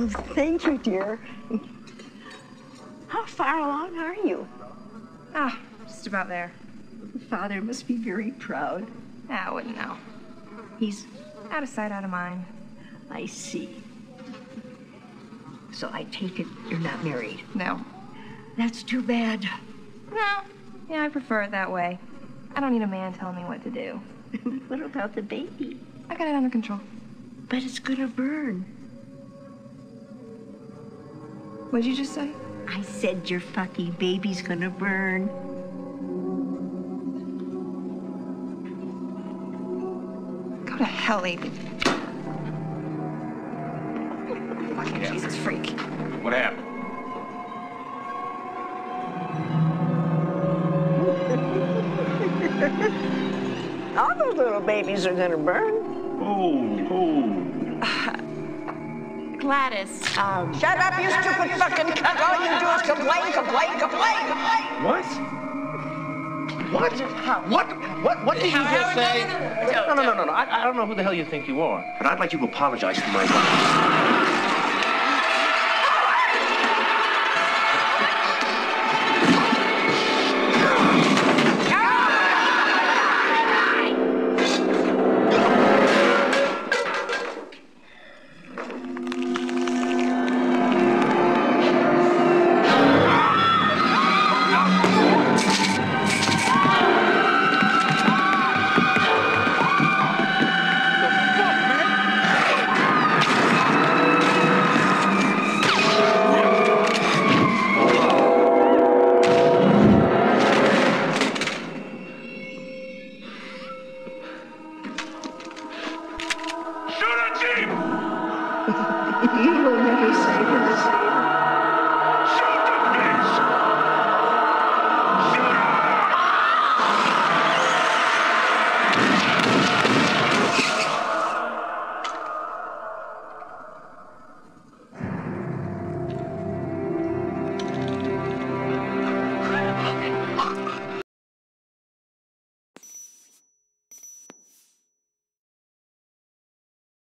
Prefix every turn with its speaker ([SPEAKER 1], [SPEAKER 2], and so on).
[SPEAKER 1] thank you, dear. How far along are you?
[SPEAKER 2] Ah, just about there.
[SPEAKER 1] Father must be very proud.
[SPEAKER 2] I wouldn't know. He's out of sight, out of mind.
[SPEAKER 1] I see. So I take it you're not married?
[SPEAKER 2] No.
[SPEAKER 1] That's too bad.
[SPEAKER 2] No. Yeah, I prefer it that way. I don't need a man telling me what to do.
[SPEAKER 1] What about the baby?
[SPEAKER 2] I got it under control.
[SPEAKER 1] But it's gonna burn.
[SPEAKER 2] What'd you just say?
[SPEAKER 1] I said your fucking baby's gonna burn.
[SPEAKER 2] Go to hell, Abe. Fucking Jesus freak.
[SPEAKER 3] What happened?
[SPEAKER 1] All the little babies are gonna burn.
[SPEAKER 3] Oh.
[SPEAKER 2] Gladys,
[SPEAKER 1] Shut up, you stupid fucking cunt. All you do is complain, complain, complain.
[SPEAKER 3] What? What did you just say? No. I don't know who the hell you think you are. But I'd like you to apologize to my wife.
[SPEAKER 1] You will never save us.